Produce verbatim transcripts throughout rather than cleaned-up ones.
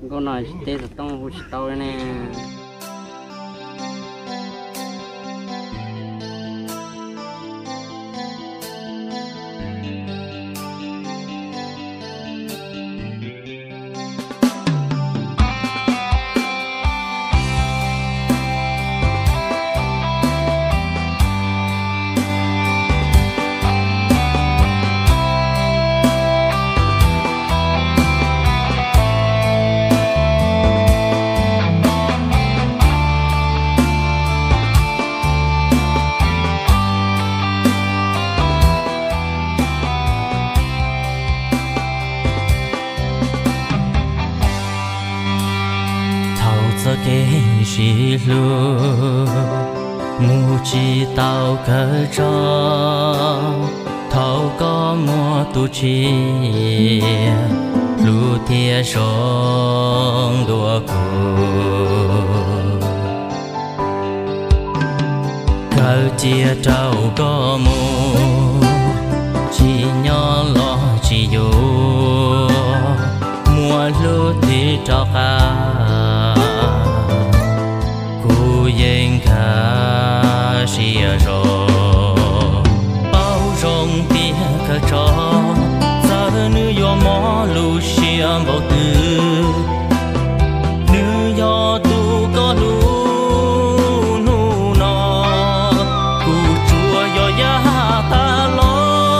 con nói tết là tông hút tàu nè cái gì lu mu chi tao cỡ cho thâu có mua tu chi lu thia sông đua cu cỡ chia trâu có mu chỉ nhỏ lo chỉ yo mua lu thì cho cả yên khá xìa rô bao rong tia khá cho giờ nữ yo mò lu xìa bao tư nữ yo tu có lu nu nò cu chua yo ya ta lo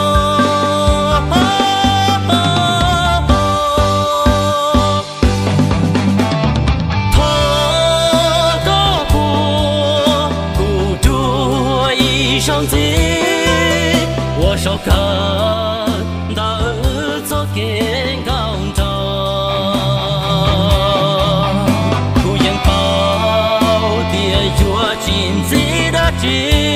上机，我手可到做给高中，不言包的若经济的知，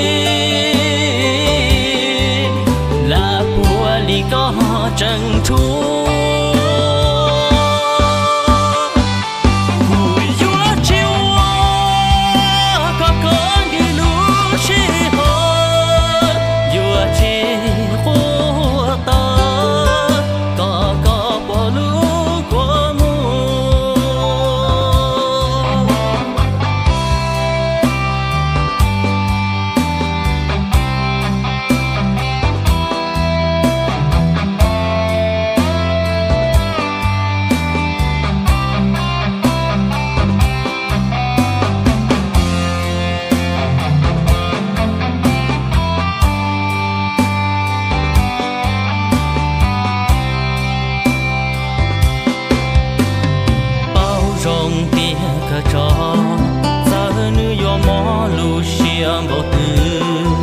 拉玻璃高珍珠。bao tư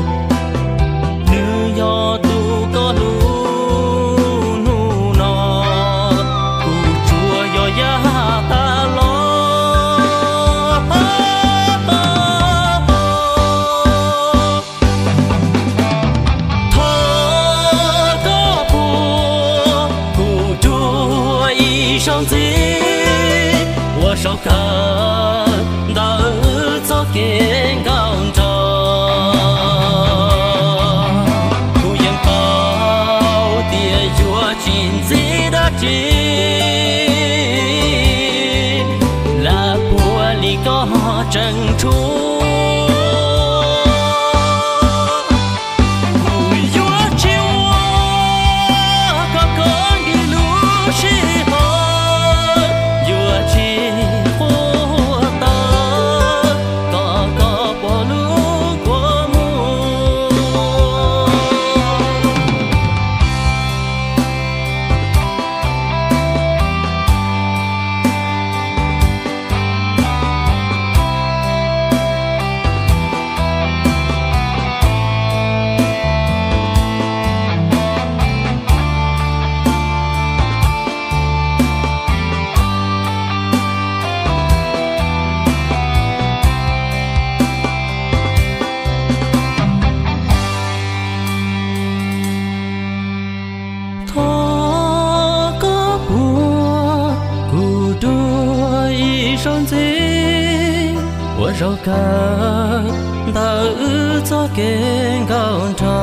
nữ yo tu có lu nu nò cu chua yo ya ta lo thơ có bùa cu chua y song gì我手可到做给高中。知拉玻璃高珍珠。我手可到做给高潮。